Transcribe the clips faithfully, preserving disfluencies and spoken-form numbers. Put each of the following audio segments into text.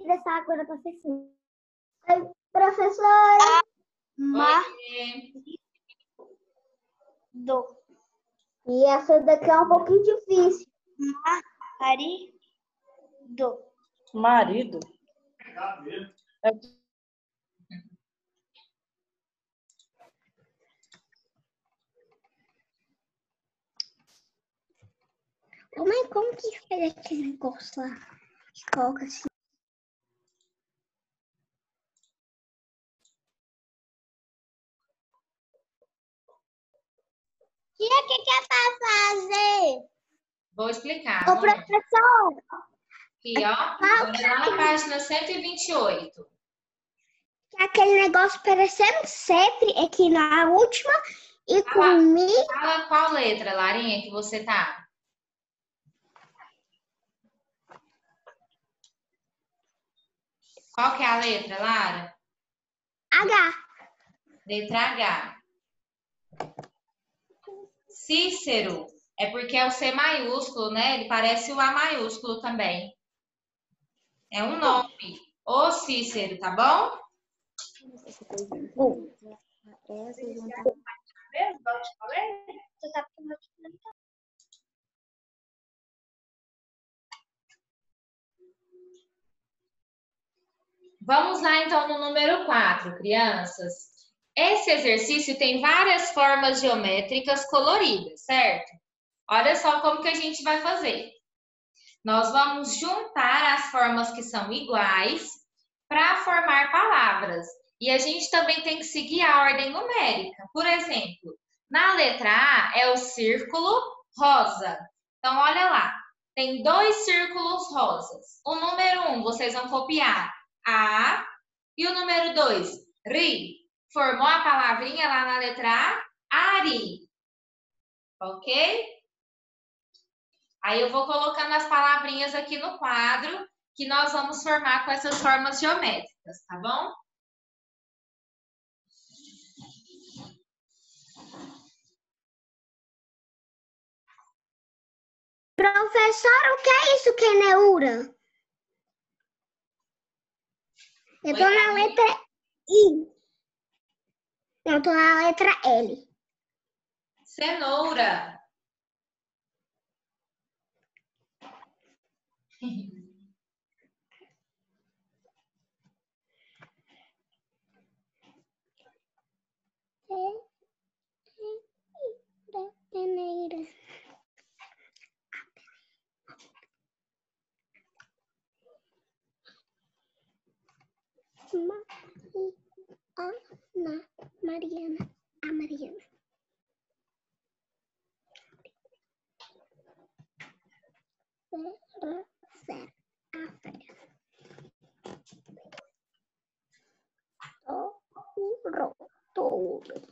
dessa água era para ser assim. Oi, professora. Marido. E essa daqui é um pouquinho difícil. Marido. Marido. É... Ô, mãe, como que faz aquele negócio lá? Que coloca assim. Tia, o que que é para fazer? Vou explicar. Ô, amor. professor. Aqui, ó. Vamos lá na página cento e vinte e oito. Aquele negócio parecendo sempre aqui na última e Fala, comigo. fala qual letra, Larinha, que você tá? Qual que é a letra, Lara? H. Letra H. Cícero é porque é o C maiúsculo, né? Ele parece o A maiúsculo também. É um nome. Ô Cícero, tá bom? Vamos lá, então, no número quatro, crianças. Esse exercício tem várias formas geométricas coloridas, certo? Olha só como que a gente vai fazer. Nós vamos juntar as formas que são iguais para formar palavras. E a gente também tem que seguir a ordem numérica. Por exemplo, na letra A é o círculo rosa. Então, olha lá. Tem dois círculos rosas. O número um, vocês vão copiar A. E o número dois, ri. Formou a palavrinha lá na letra A? Ari. Ok? Aí eu vou colocando as palavrinhas aqui no quadro que nós vamos formar com essas formas geométricas, tá bom? Professora, o que é isso, queneura? Eu tô Oi, na Camila. letra I. Eu tô na letra L. Cenoura. Peneira. Ana Mariana. A Mariana. Fera. A fera. Touro. Touro.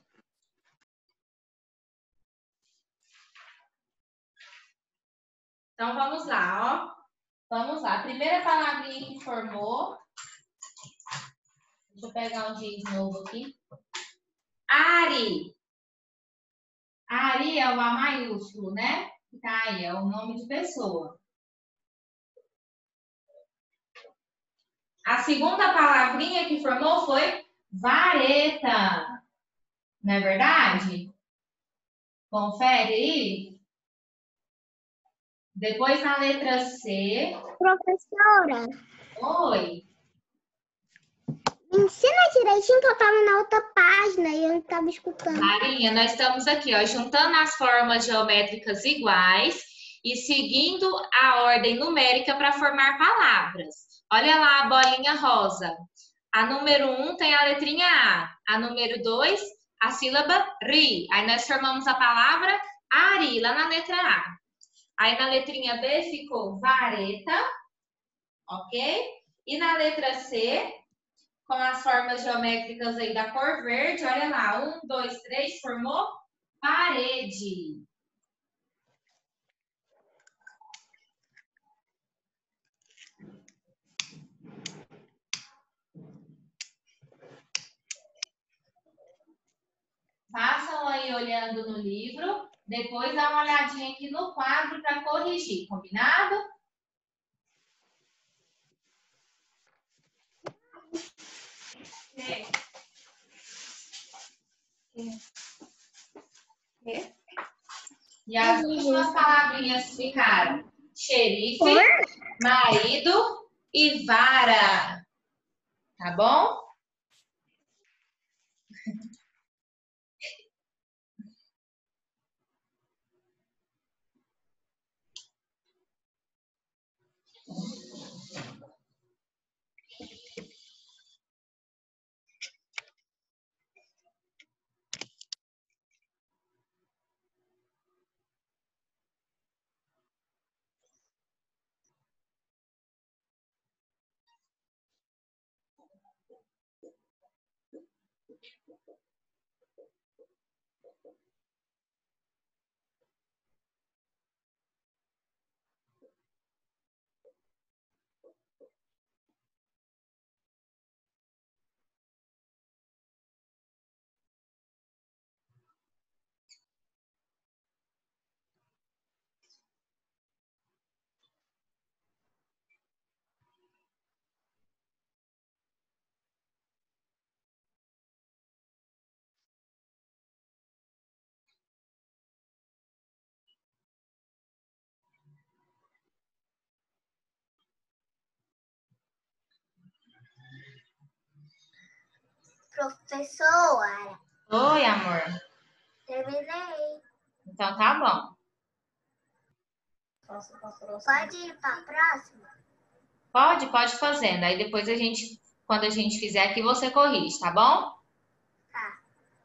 Então, vamos lá, ó. Vamos lá. A primeira palavrinha que formou. Deixa eu pegar um giz novo aqui. Ari. Ari é o A maiúsculo, né? Tá aí, é o nome de pessoa. A segunda palavrinha que formou foi vareta. Não é verdade? Confere aí. Depois na letra C. Professora, Oi. me ensina direitinho que eu tava na outra página e eu não tava escutando. Marinha, nós estamos aqui, ó, juntando as formas geométricas iguais e seguindo a ordem numérica para formar palavras. Olha lá a bolinha rosa. A número um tem a letrinha A. A número dois, a sílaba ri. Aí nós formamos a palavra ari, lá na letra A. Aí na letrinha B ficou vareta, ok? E na letra C, com as formas geométricas aí da cor verde, olha lá, um, dois, três, formou parede. Façam aí olhando no livro, depois dá uma olhadinha aqui no quadro para corrigir, combinado? E as últimas palavrinhas ficaram xerife, marido e vara. Tá bom? Professora, Oi, amor. terminei. Então tá bom. Pode ir para a próxima? Pode, pode fazendo. Aí depois a gente, quando a gente fizer aqui, você corrige, tá bom? Tá.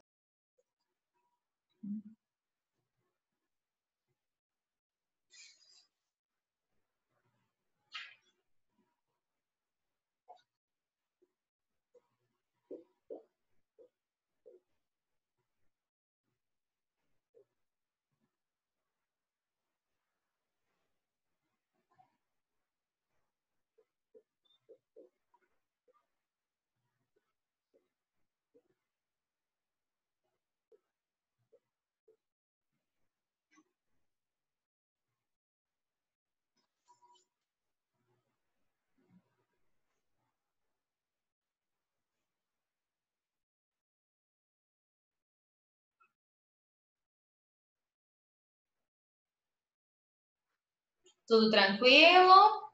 Tudo tranquilo?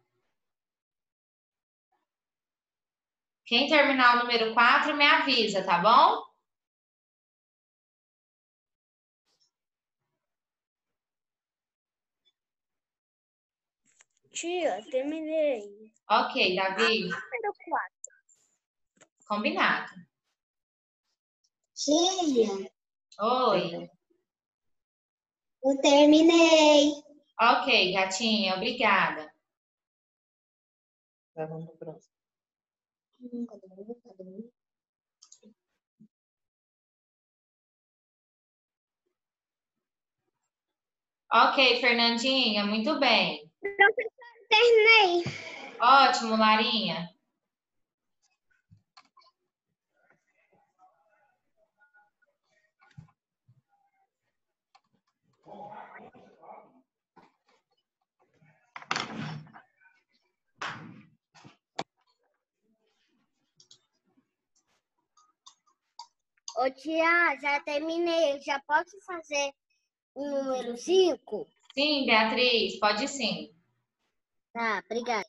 Quem terminar o número quatro, me avisa, tá bom? Tia, terminei. Ok, Davi. Número quatro. Combinado. Tia, Oi. eu terminei. Ok, gatinha, obrigada. Vai, vamos pro próximo. Ok, Fernandinha, muito bem. Professora, terminei. Ótimo, Larinha. Ô, tia, já terminei. Já posso fazer o número cinco? Sim, Beatriz, pode sim. Tá, obrigada.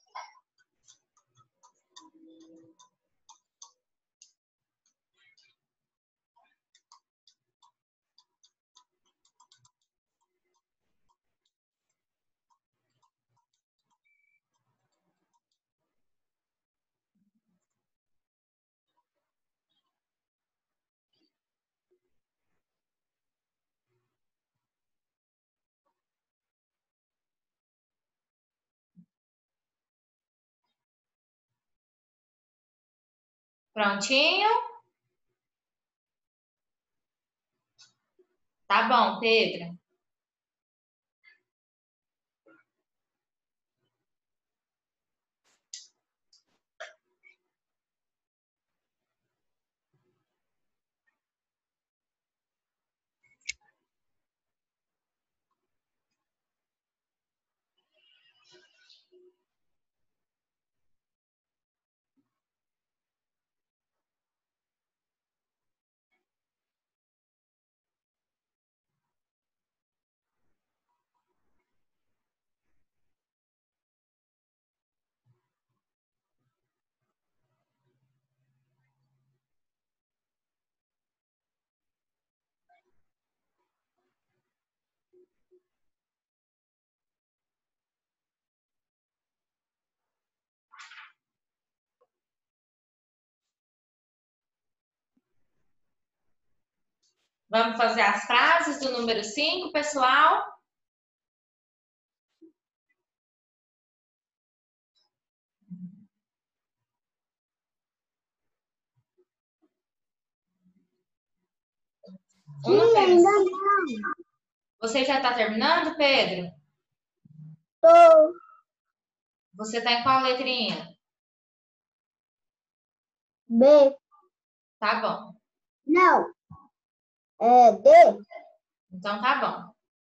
Prontinho? Tá bom, Pedro. Vamos fazer as frases do número cinco, pessoal? O número ainda cinco. não. Você já está terminando, Pedro? Tô. Você está em qual letrinha? B. Tá bom. Não. É D. Então tá bom.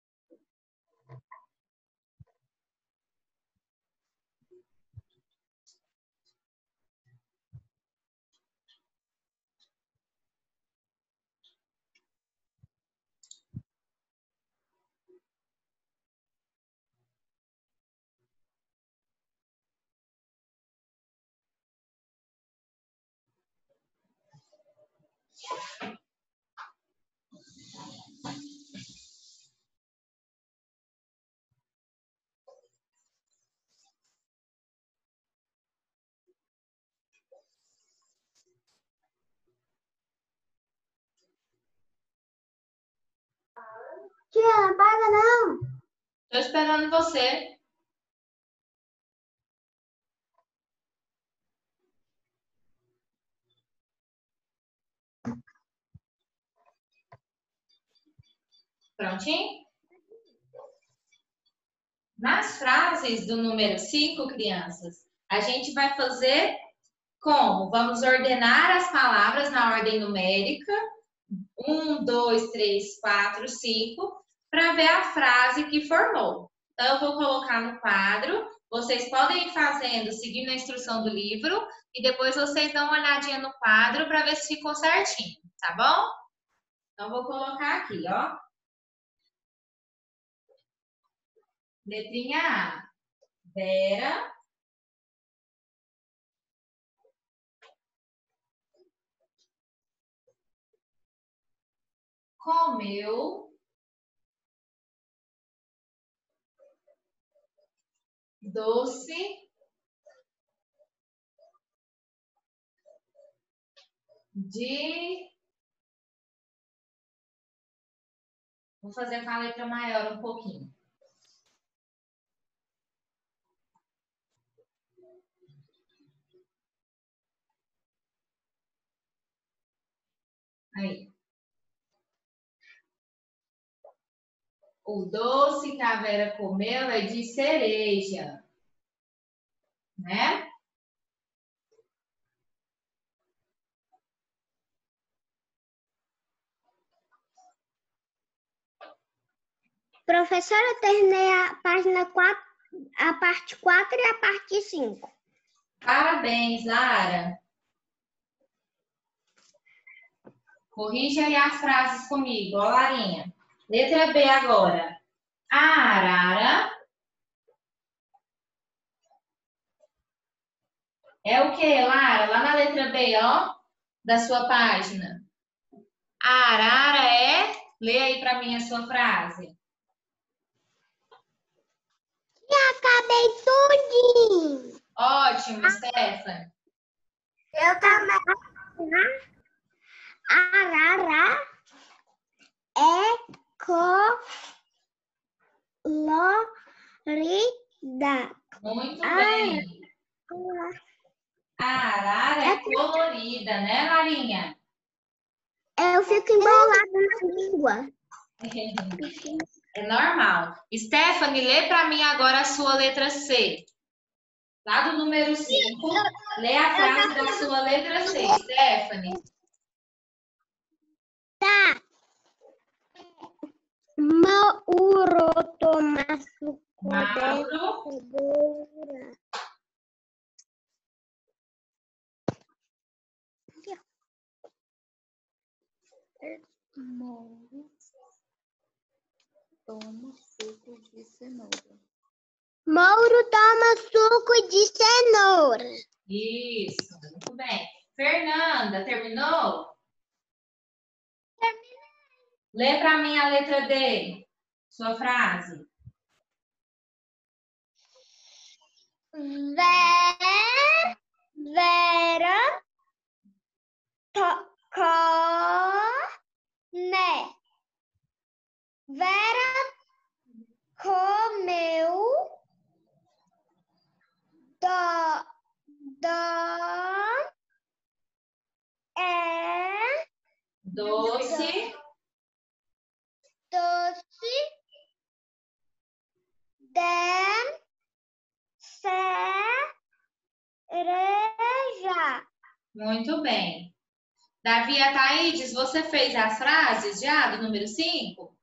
Tia, não paga não. Tô esperando você. Prontinho? Nas frases do número cinco, crianças, a gente vai fazer como? Vamos ordenar as palavras na ordem numérica, um, dois, três, quatro, cinco, para ver a frase que formou. Então, eu vou colocar no quadro, vocês podem ir fazendo, seguindo a instrução do livro, e depois vocês dão uma olhadinha no quadro para ver se ficou certinho, tá bom? Então, vou colocar aqui, ó. Letrinha A. Vera comeu doce de... Vou fazer com a letra maior um pouquinho. Aí. O doce que a Vera comeu é de cereja, né? Professora, eu terminei a página quatro, a parte quatro e a parte cinco. Parabéns, Lara. Corrija aí as frases comigo, ó, Larinha. Letra B agora. A arara é o que, Lara? Lá na letra B, ó, da sua página. A arara é... Lê aí para mim a sua frase. Acabei tudinho. Ótimo, Stephanie. Eu também. Arara é colorida. Muito bem. A arara é colorida, né, Larinha? Eu fico embolada na língua. É normal. Stephanie, lê para mim agora a sua letra C. Lá do número cinco, lê a frase da sua letra C, Stephanie. Tá. Mauro Tomasso. Mauro. Mauro toma suco de cenoura. Mauro toma suco de cenoura. Isso, muito bem. Fernanda, terminou? Terminei. Lê para mim a letra D. Sua frase. Vé, Vera, to, come. Vera comeu do, do, é, Doce. doce de cereja. Muito bem. Davi e a Thaídes, você fez as frases já do número cinco?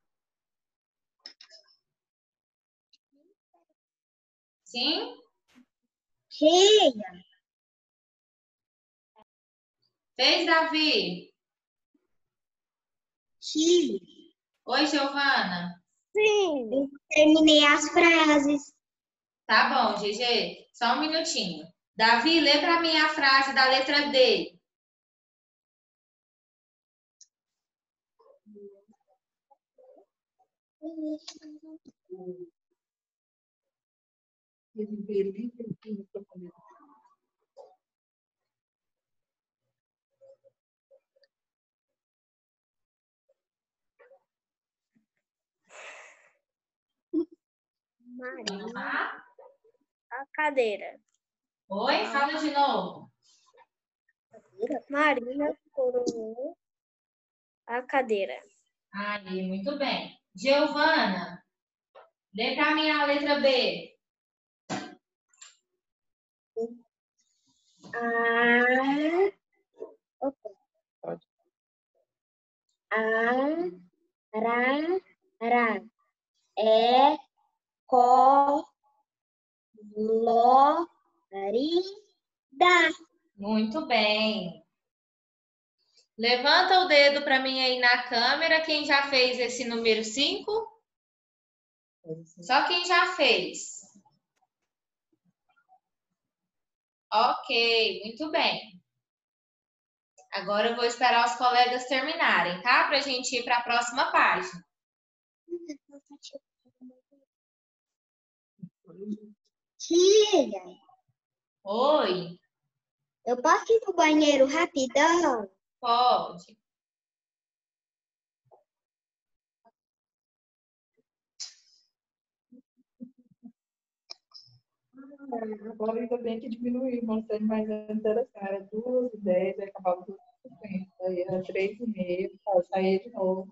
Sim? Sim. Fez, Davi? Sim. Oi, Giovana. Sim. Eu terminei as frases. Tá bom, G G. Só um minutinho. Davi, lê para mim a frase da letra D. Maria, Ah, a cadeira. oi, fala de novo. Maria coroou a cadeira. Aí, muito bem. Giovana, lê para mim a letra B. A, opa. A, ra, ra. É, co, lo, ri, da. Muito bem. Levanta o dedo para mim aí na câmera. Quem já fez esse número cinco? Só quem já fez. Ok, muito bem. Agora eu vou esperar os colegas terminarem, tá? Para a gente ir para a próxima página. Tia, Oi, eu posso ir no banheiro rapidão? pode. Agora ainda bem que diminuiu, não sei mais antes era assim, era duas e dez, aí acabava duas e cinquenta, aí era três e meia, saía de novo.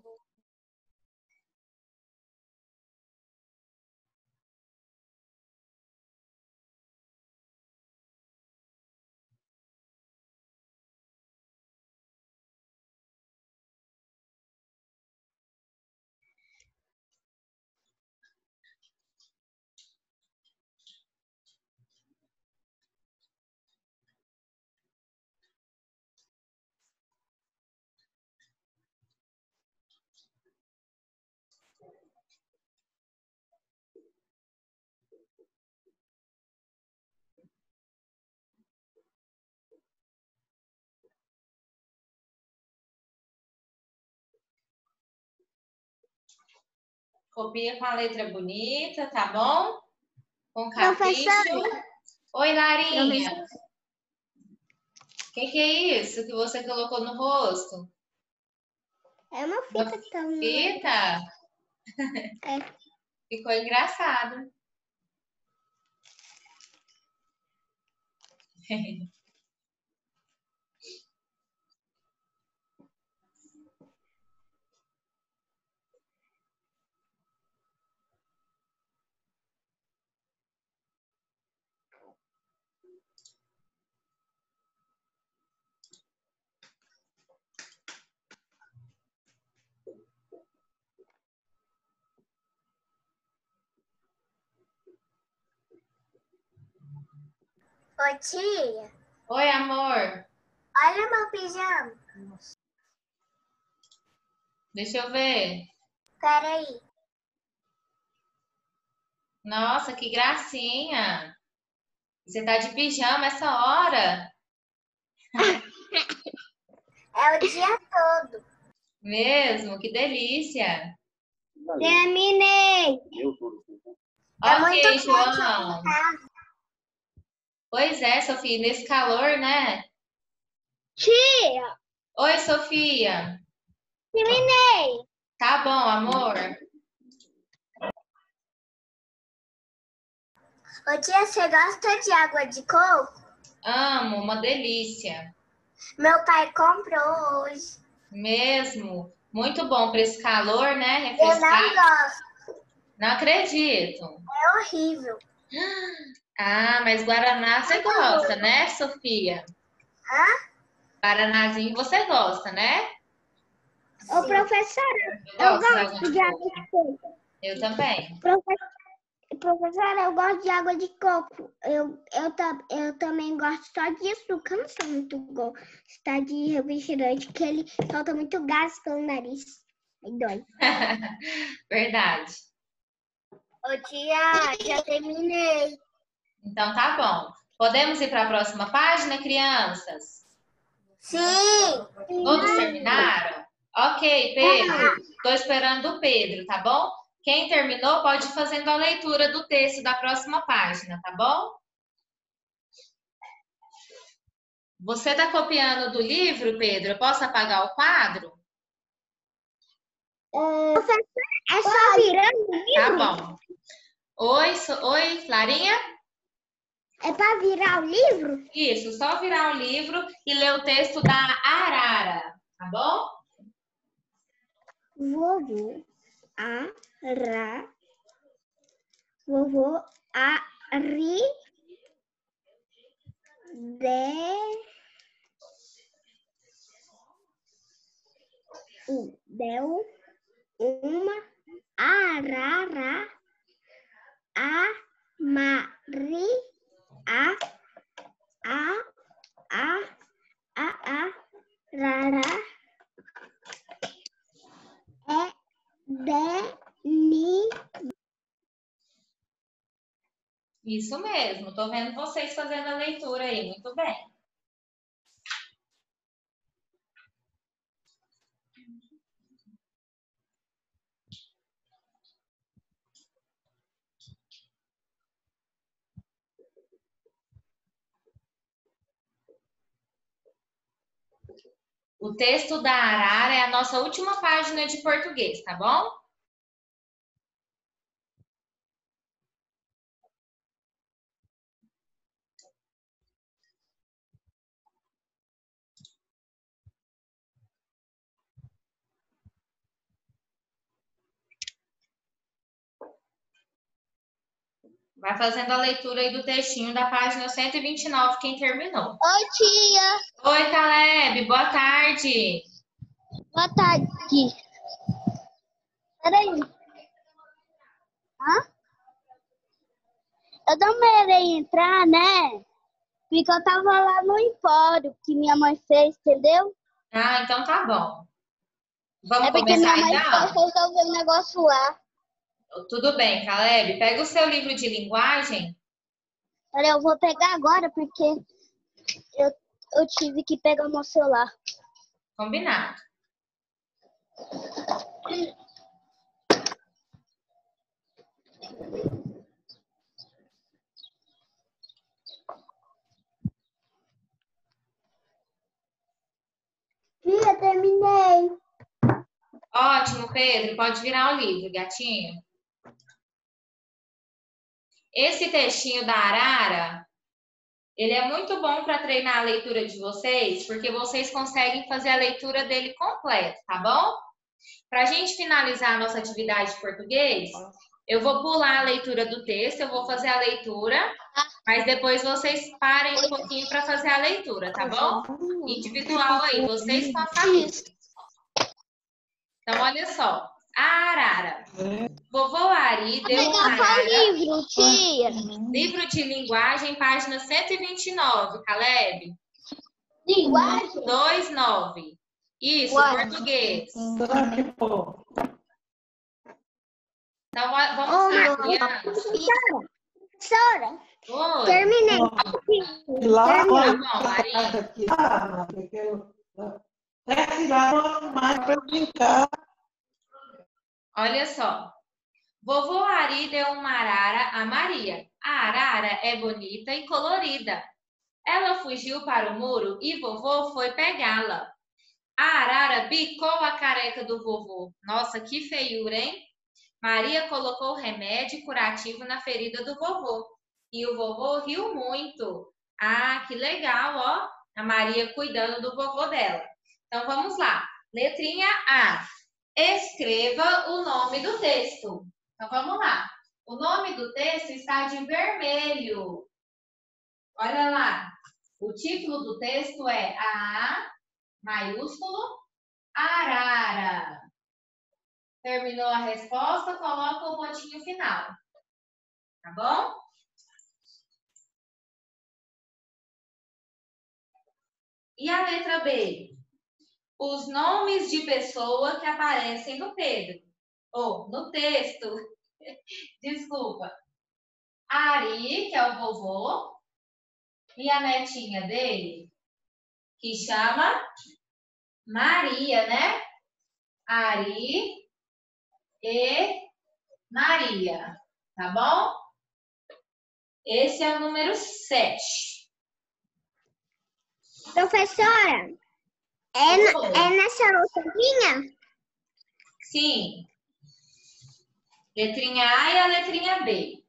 Copia com a letra bonita, tá bom? Com capricho. Professora. Oi, Larinha. O que, que é isso que você colocou no rosto? É uma fita Uma que tá no... fita? É. Ficou engraçado. Ô, tia, Oi, amor. olha meu pijama. Deixa eu ver. Peraí. Nossa, que gracinha. Você tá de pijama essa hora? É o dia todo. Mesmo? Que delícia. Terminei. É Ok, muito forte João. aqui em casa. Pois é, Sofia, nesse calor, né? Tia, Oi, Sofia. terminei. Tá bom, amor? Ô tia, você gosta de água de coco? Amo, uma delícia. Meu pai comprou hoje. Mesmo. Muito bom para esse calor, né? Eu não Refrescar. gosto. Não acredito. É horrível. Ah, mas Guaraná você gosta, né, Sofia? Hã? Guaranazinho você gosta, né? Ô, professora, Eu eu gosto de água gosto de de água coco. de coco. Eu também. Profe- Professora, eu gosto de água de coco. Eu, eu, ta- eu também gosto só de açúcar. Eu não sou muito gostar de refrigerante, que ele solta muito gás pelo nariz. Aí dói. Verdade. Ô tia, já terminei. Então tá bom. Podemos ir para a próxima página, crianças? Sim. Todos terminaram? Ok, Pedro. Estou esperando o Pedro, tá bom? Quem terminou pode ir fazendo a leitura do texto da próxima página, tá bom? Você está copiando do livro, Pedro? Eu posso apagar o quadro? É só virando o Tá livro? bom. Oi, so- Oi, Larinha? É para virar o livro? Isso, só virar o livro e ler o texto da Arara, tá bom? Vovô Ara. Vovô Ari. De. Deu uma arara a Mari a a a a a rara é Deni. Isso mesmo, tô vendo vocês fazendo a leitura aí, muito bem. O texto da Arara é a nossa última página de português, tá bom? Vai fazendo a leitura aí do textinho da página cento e vinte e nove, quem terminou. Oi, tia. Oi, Caleb, boa tarde. Boa tarde. Peraí. Hã? Eu demorei em entrar, né? Porque eu tava lá no empório que minha mãe fez, entendeu? Ah, então tá bom. Vamos É porque minha começar mãe então? foi resolver um negócio lá. Tudo bem, Caleb. Pega o seu livro de linguagem. Peraí, eu vou pegar agora porque eu, eu tive que pegar o meu celular. Combinado. Tia, terminei. Ótimo, Pedro. Pode virar o livro, gatinho. Esse textinho da Arara, ele é muito bom para treinar a leitura de vocês, porque vocês conseguem fazer a leitura dele completo, tá bom? Para a gente finalizar a nossa atividade de português, eu vou pular a leitura do texto, eu vou fazer a leitura, mas depois vocês parem um pouquinho para fazer a leitura, tá bom? Individual aí, vocês com a família. Então, olha só. A Arara. Vovô Ari deu uma Pegar qual arara. livro, tia? Livro de linguagem, página cento e vinte e nove, Caleb. Linguagem? dois, nove. Isso, Uai. português. Então, Então, ó, vamos Ô, lá, mãe. crianças. Professora, Oi. terminei. e lá, Tá olha, bom, Maria. aqui, ah, porque eu- é que lá não é mais para brincar. Olha só. Vovô Ari deu uma arara a Maria. A arara é bonita e colorida. Ela fugiu para o muro e vovô foi pegá-la. A arara bicou a careca do vovô. Nossa, que feiura, hein? Maria colocou remédio curativo na ferida do vovô. E o vovô riu muito. Ah, que legal, ó. A Maria cuidando do vovô dela. Então, vamos lá. Letrinha A. Escreva o nome do texto. Então, vamos lá. O nome do texto está de vermelho. Olha lá. O título do texto é A, maiúsculo, arara. Terminou a resposta, coloca o pontinho final. Tá bom? E a letra B? Os nomes de pessoa que aparecem no Pedro. Ou no texto. Desculpa. Ari, que é o vovô. E a netinha dele, que chama Maria, né? Ari e Maria, tá bom? Esse é o número sete. Professora, é, Oi. é nessa outra linha? Sim. Letrinha A e a letrinha B.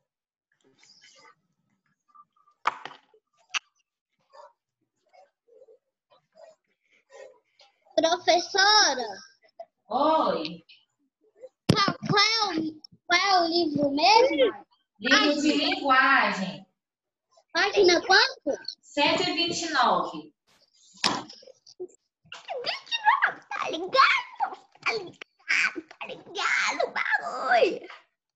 Professora, Oi. qual, qual, é o, qual é o livro mesmo? Livro de linguagem. Página quanto? cento e vinte e nove. Tá ligado? Tá ligado? Tá ligado o bagulho?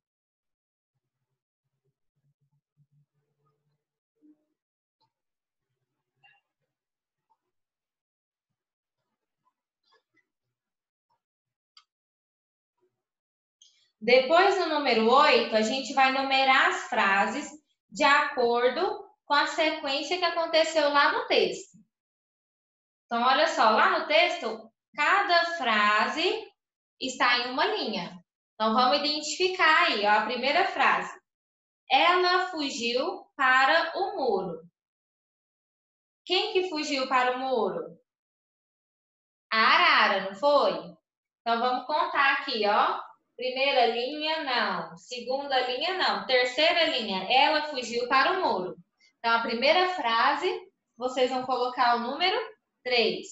Depois, no número oito, a gente vai numerar as frases de acordo com a sequência que aconteceu lá no texto. Então, olha só, lá no texto, cada frase está em uma linha. Então, vamos identificar aí, ó, a primeira frase. Ela fugiu para o muro. Quem que fugiu para o muro? A arara, não foi? Então, vamos contar aqui, ó. Primeira linha, não. Segunda linha, não. Terceira linha, ela fugiu para o muro. Então, a primeira frase, vocês vão colocar o número três.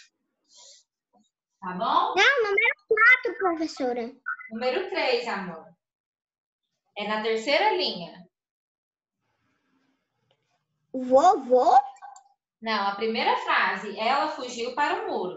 Tá bom? Não, número quatro, professora. Número três, amor. É na terceira linha. Vovô? Não, a primeira frase, ela fugiu para o muro.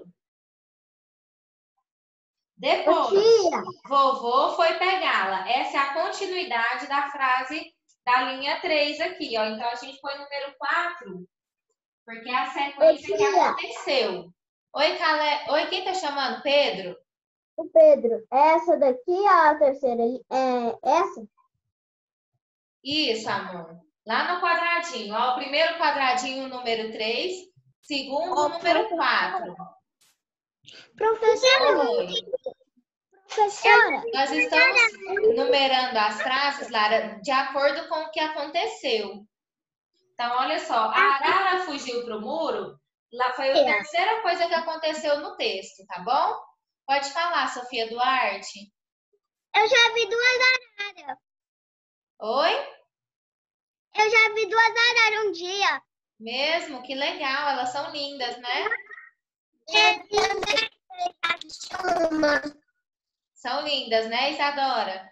Depois, Tia. vovô foi pegá-la. Essa é a continuidade da frase da linha três aqui, ó. Então, a gente põe o número quatro, porque é a sequência que aconteceu. Oi, Calé. Oi, quem tá chamando? Pedro? O Pedro, essa daqui é a terceira, é essa? Isso, amor. Lá no quadradinho, ó. O primeiro quadradinho, o número três. Segundo, o número quatro. Professora, Oi. professora. Nós estamos numerando as frases, Lara, de acordo com o que aconteceu. Então, olha só. A arara fugiu para o muro. Lá foi a terceira coisa que aconteceu no texto, tá bom? Pode falar, Sofia Duarte. Eu já vi duas araras. Oi? Eu já vi duas araras um dia. Mesmo? Que legal. Elas são lindas, né? São lindas, né, Isadora?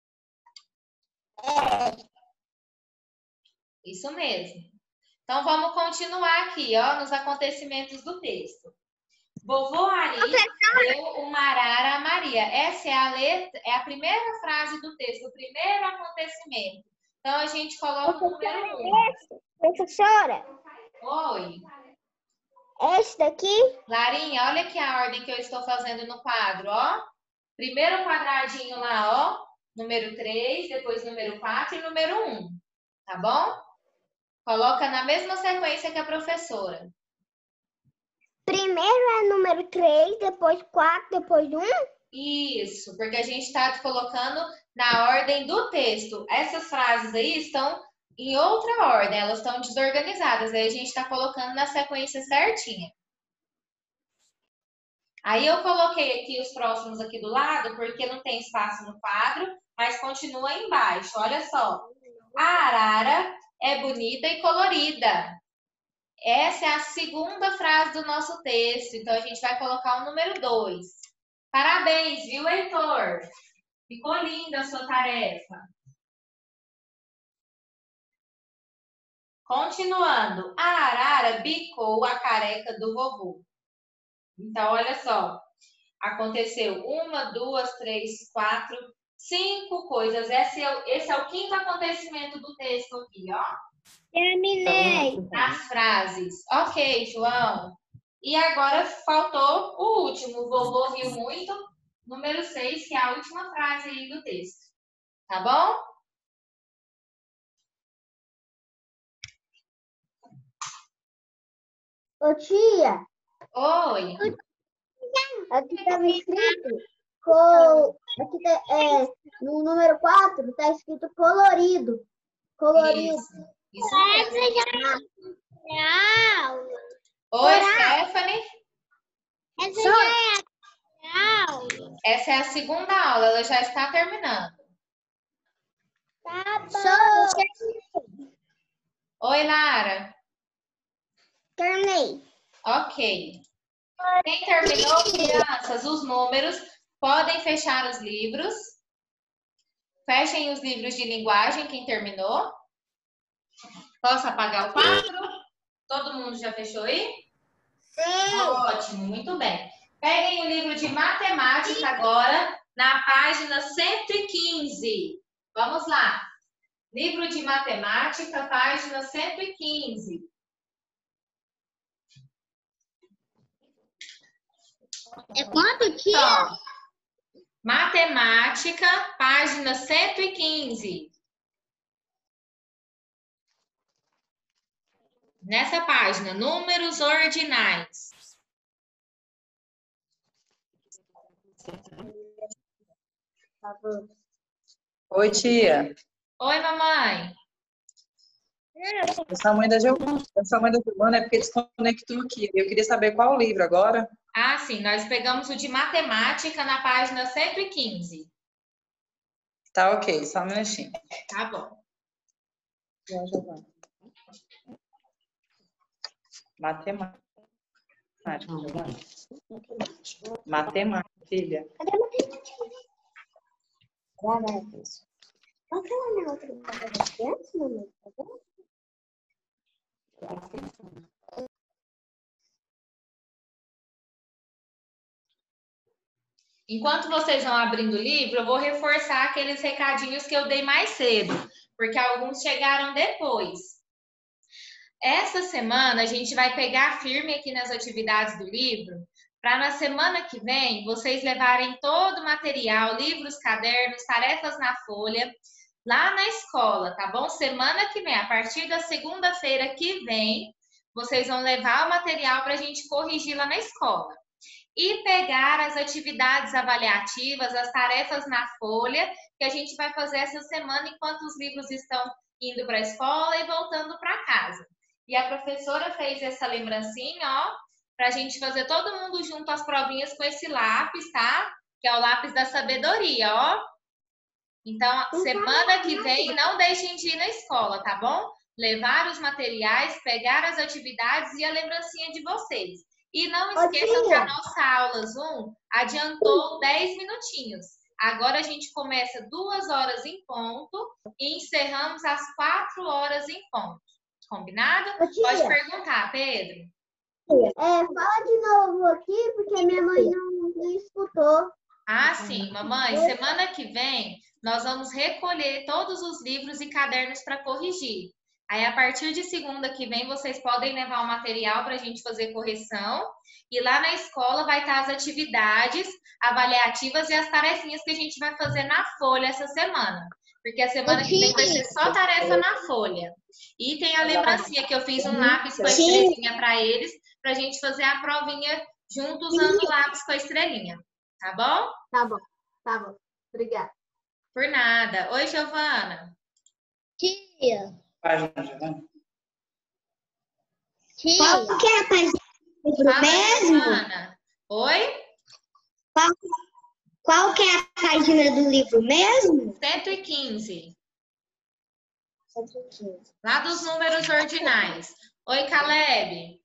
É. Isso mesmo. Então, vamos continuar aqui, ó, nos acontecimentos do texto. Vovô Ari deu uma arara a Maria. Essa é a letra, é a primeira frase do texto, o primeiro acontecimento. Então, a gente coloca o número um. Professora, Oi. esse daqui? Larinha, olha aqui a ordem que eu estou fazendo no quadro, ó. Primeiro quadradinho lá, ó. Número três, depois número quatro e número um. Tá bom? Coloca na mesma sequência que a professora. Primeiro é número três, depois quatro, depois um? Isso, porque a gente está colocando na ordem do texto. Essas frases aí estão em outra ordem, elas estão desorganizadas. Aí a gente está colocando na sequência certinha. Aí eu coloquei aqui os próximos aqui do lado, porque não tem espaço no quadro, mas continua embaixo. Olha só. A arara é bonita e colorida. Essa é a segunda frase do nosso texto. Então, a gente vai colocar o número dois. Parabéns, viu, Heitor? Ficou linda a sua tarefa. Continuando. A arara bicou a careca do vovô. Então, olha só. Aconteceu uma, duas, três, quatro, cinco coisas. Esse é, o, esse é o quinto acontecimento do texto aqui, ó. Terminei. As frases. Ok, João. E agora faltou o último. O vovô riu muito. Número seis, que é a última frase aí do texto. Tá bom? Ô, tia. Oi. Aqui estava escrito, co... aqui tá, é, no número quatro está escrito colorido. Colorido. Isso, isso mesmo. Oi, Stephanie. Essa já é a aula. Essa é a segunda aula, ela já está terminando. Tá bom. Oi, Lara. Terminei. Ok. Quem terminou, crianças, os números, podem fechar os livros. Fechem os livros de linguagem, quem terminou. Posso apagar o quadro? Todo mundo já fechou aí? Sim. Ótimo, muito bem. Peguem o livro de matemática agora, na página cento e quinze. Vamos lá. Livro de matemática, página cento e quinze. É quanto, tia? Então, matemática, página cento e quinze. Nessa página, números ordinais. Oi, tia. Oi, mamãe. Eu sou a mãe da Giovana. Eu sou a mãe da Giovana, é porque desconectou aqui. Eu queria saber qual o livro agora. Ah, sim, nós pegamos o de matemática na página cento e quinze. Tá ok, só um minutinho. Tá bom. Matemática. Matemática, filha. Cadê a matemática? Agora é isso. Qual que é a outra criança, mamãe? Enquanto vocês vão abrindo o livro, eu vou reforçar aqueles recadinhos que eu dei mais cedo, porque alguns chegaram depois. Essa semana, a gente vai pegar firme aqui nas atividades do livro, para na semana que vem, vocês levarem todo o material, livros, cadernos, tarefas na folha, lá na escola, tá bom? Semana que vem, a partir da segunda-feira que vem, vocês vão levar o material para a gente corrigir lá na escola. E pegar as atividades avaliativas, as tarefas na folha, que a gente vai fazer essa semana enquanto os livros estão indo para a escola e voltando para casa. E a professora fez essa lembrancinha, ó, para a gente fazer todo mundo junto as provinhas com esse lápis, tá? Que é o lápis da sabedoria, ó. Então, semana que vem, não deixem de ir na escola, tá bom? Levar os materiais, pegar as atividades e a lembrancinha de vocês. E não esqueçam que a nossa aula Zoom adiantou dez minutinhos. Agora a gente começa duas horas em ponto e encerramos às quatro horas em ponto. Combinado? Pode perguntar, Pedro. É, fala de novo aqui, porque minha mãe não, não escutou. Ah, sim, mamãe. Semana que vem, nós vamos recolher todos os livros e cadernos para corrigir. Aí, a partir de segunda que vem, vocês podem levar o material para a gente fazer correção. E lá na escola vai estar as atividades avaliativas e as tarefinhas que a gente vai fazer na folha essa semana. Porque a semana que vem vai ser só tarefa na folha. E tem a lembrancinha que eu fiz um lápis com a estrelinha para eles, para a gente fazer a provinha junto usando o lápis com a estrelinha. Tá bom? Tá bom, tá bom. Obrigada. Por nada. Oi, Giovana. Tia. Página, Giovana. Tia. Qual que é a página do livro Fala, mesmo? Giovana. Oi? Qual, qual que é a página do livro mesmo? cento e quinze. cento e quinze. Lá dos números ordinais. Oi, Caleb.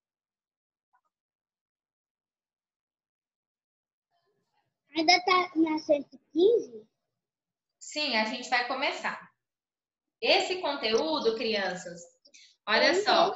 Ainda tá na cento e quinze? Sim, a gente vai começar. Esse conteúdo, crianças, olha só.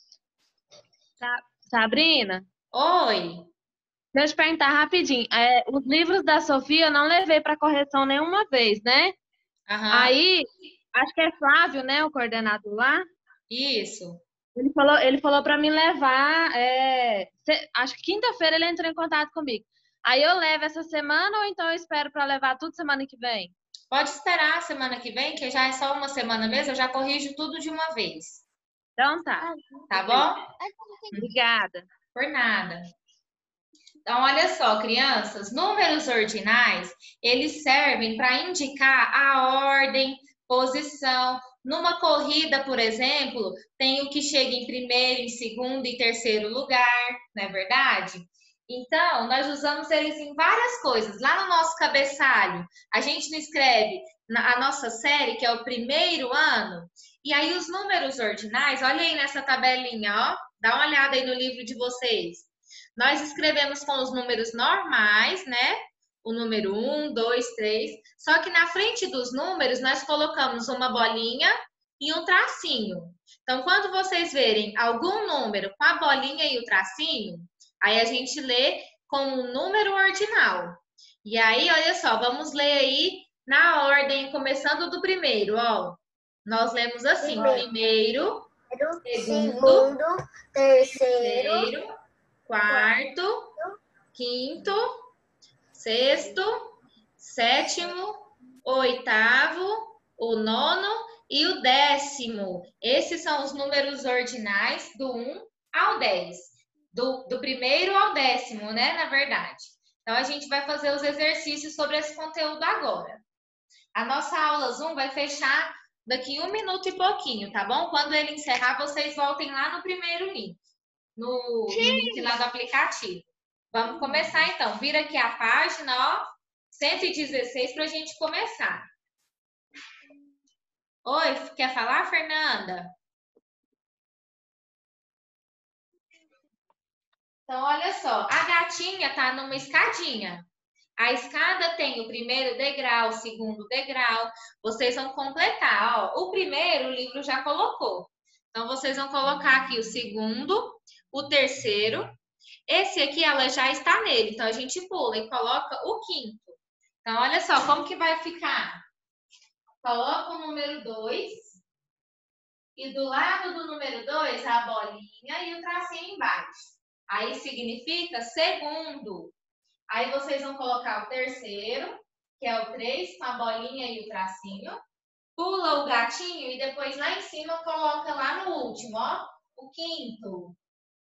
Sabrina, Oi. deixa eu te perguntar rapidinho. É, os livros da Sofia eu não levei para correção nenhuma vez, né? Aham. Aí, acho que é Flávio, né, o coordenador lá. Isso. Ele falou, ele falou para mim levar. É, se- acho que quinta-feira ele entrou em contato comigo. Aí eu levo essa semana ou então eu espero para levar tudo semana que vem? Pode esperar a semana que vem, que já é só uma semana mesmo, eu já corrijo tudo de uma vez. Então tá. Tá bom? Obrigada. Por nada. Então, olha só, crianças, números ordinais, eles servem para indicar a ordem, posição. Numa corrida, por exemplo, tem o que chega em primeiro, em segundo e terceiro lugar, não é verdade? Então, nós usamos eles em várias coisas. Lá no nosso cabeçalho, a gente não escreve a nossa série, que é o primeiro ano, e aí os números ordinais, olha aí nessa tabelinha, ó, dá uma olhada aí no livro de vocês. Nós escrevemos com os números normais, né? O número um, dois, três. Só que na frente dos números, nós colocamos uma bolinha e um tracinho. Então, quando vocês verem algum número com a bolinha e o tracinho, aí a gente lê com o número ordinal. E aí, olha só, vamos ler aí na ordem, começando do primeiro, ó. Nós lemos assim, primeiro, segundo, terceiro, terceiro quarto, quinto, sexto, sétimo, oitavo, o nono e o décimo. Esses são os números ordinais do um ao dez. Do, do primeiro ao décimo, né? Na verdade. Então, a gente vai fazer os exercícios sobre esse conteúdo agora. A nossa aula Zoom vai fechar daqui um minuto e pouquinho, tá bom? Quando ele encerrar, vocês voltem lá no primeiro link. No, no link lá do aplicativo. Vamos começar então. Vira aqui a página, ó, cento e dezesseis para a gente começar. Oi, quer falar, Fernanda? Então, olha só, a gatinha tá numa escadinha. A escada tem o primeiro degrau, o segundo degrau. Vocês vão completar, ó. O primeiro, o livro já colocou. Então, vocês vão colocar aqui o segundo, o terceiro. Esse aqui, ela já está nele. Então, a gente pula e coloca o quinto. Então, olha só como que vai ficar. Coloca o número dois. E do lado do número dois, a bolinha e o tracinho embaixo. Aí, significa segundo. Aí, vocês vão colocar o terceiro, que é o três, com a bolinha e o tracinho. Pula o gatinho e depois lá em cima coloca lá no último, ó, o quinto.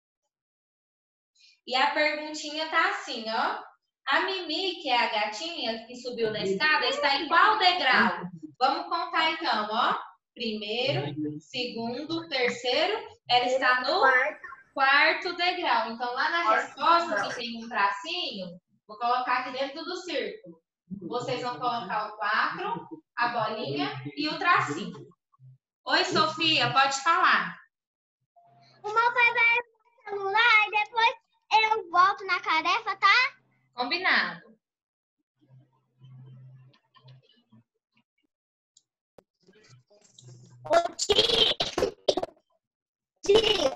E a perguntinha tá assim, ó. A Mimi, que é a gatinha que subiu na escada, está em qual degrau? Vamos contar então, ó. Primeiro, segundo, terceiro. Ela está no quarto degrau. Então, lá na resposta, que tem um tracinho, vou colocar aqui dentro do círculo. Vocês vão colocar o quatro, a bolinha e o tracinho. Oi, Sofia, pode falar. O meu pai vai no celular e depois eu volto na tarefa, tá? Combinado. Ô, tia. Tia.